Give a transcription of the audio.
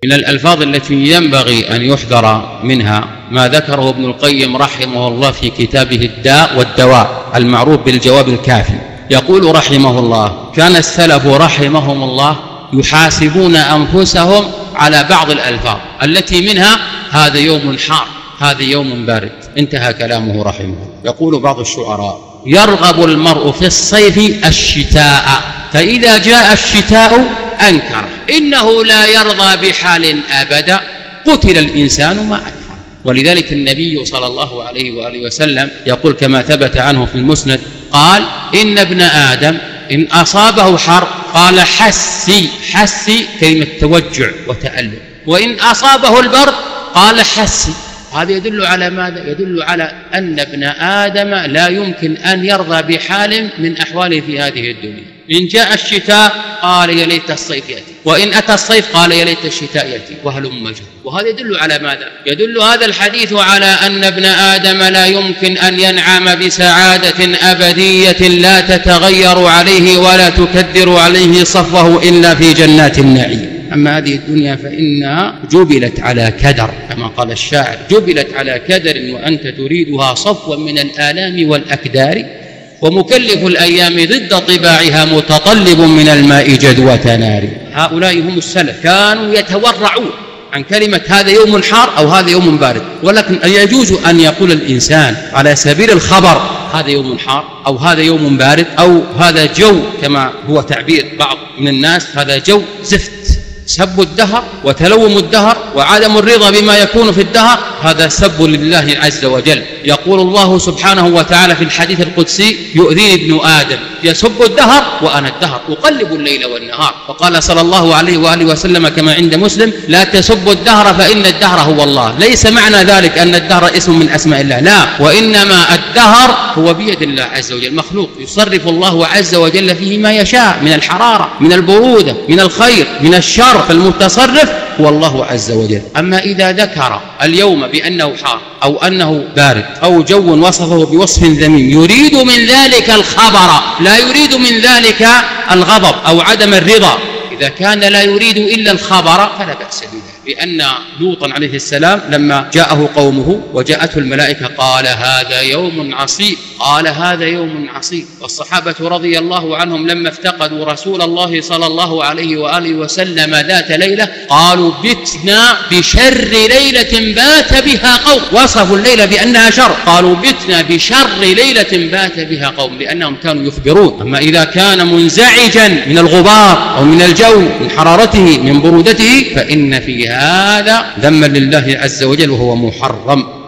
من الألفاظ التي ينبغي أن يحذر منها ما ذكره ابن القيم رحمه الله في كتابه الداء والدواء المعروف بالجواب الكافي. يقول رحمه الله: كان السلف رحمهم الله يحاسبون أنفسهم على بعض الألفاظ التي منها هذا يوم حار، هذا يوم بارد. انتهى كلامه رحمه الله. يقول بعض الشعراء: يرغب المرء في الصيف الشتاء، فإذا جاء الشتاء أنكر، إنه لا يرضى بحال أبدا، قتل الإنسان ما أكفر. ولذلك النبي صلى الله عليه وآله وسلم يقول كما ثبت عنه في المسند قال: إن ابن آدم إن أصابه حر قال حسي، حسي كلمة توجع وتألم، وإن أصابه البرد قال حسي. هذا يدل على ماذا؟ يدل على أن ابن آدم لا يمكن أن يرضى بحال من أحواله في هذه الدنيا. إن جاء الشتاء قال يا ليت الصيف يأتي، وإن أتى الصيف قال يا ليت الشتاء يأتي، وهلم جرا. وهذا يدل على ماذا؟ يدل هذا الحديث على أن ابن آدم لا يمكن أن ينعم بسعادة أبدية لا تتغير عليه ولا تكدر عليه صفوه إلا في جنات النعيم. أما هذه الدنيا فإنها جبلت على كدر، كما قال الشاعر: جبلت على كدر وأنت تريدها صفوا من الآلام والأكدار، ومكلف الأيام ضد طباعها متطلب من الماء جدوة نار. هؤلاء هم السلف، كانوا يتورعون عن كلمة هذا يوم حار أو هذا يوم بارد. ولكن يجوز أن يقول الإنسان على سبيل الخبر هذا يوم حار أو هذا يوم بارد أو هذا جو، كما هو تعبير بعض من الناس، هذا جو زفت. سب الدهر وتلوم الدهر وعدم الرضا بما يكون في الدهر، هذا سب لله عز وجل. يقول الله سبحانه وتعالى في الحديث القدسي: يؤذيني ابن آدم يسب الدهر وأنا الدهر أقلب الليل والنهار. وقال صلى الله عليه وآله وسلم كما عند مسلم: لا تسبوا الدهر فإن الدهر هو الله. ليس معنى ذلك أن الدهر اسم من أسماء الله، لا، وإنما الدهر هو بيد الله عز وجل، مخلوق يصرف الله عز وجل فيه ما يشاء من الحرارة، من البرودة، من الخير، من الشر، فالمتصرف هو الله عز وجل. أما إذا ذكر اليوم بأنه حار أو أنه بارد أو جو وصفه بوصف ذميم يريد من ذلك الخبر، لا يريد من ذلك الغضب أو عدم الرضا، إذا كان لا يريد إلا الخبر فلا بأس بذلك. لأن لوطا عليه السلام لما جاءه قومه وجاءته الملائكة قال هذا يوم عصيب، قال هذا يوم عصيب. والصحابة رضي الله عنهم لما افتقدوا رسول الله صلى الله عليه وآله وسلم ذات ليلة قالوا بتنا بشر ليلة بات بها قوم، وصفوا الليلة بأنها شر، قالوا بتنا بشر ليلة بات بها قوم، لأنهم كانوا يخبرون. أما إذا كان منزعجا من الغبار أو من الجو، من حرارته، من برودته، فإن في هذا ذما لله عز وجل وهو محرم.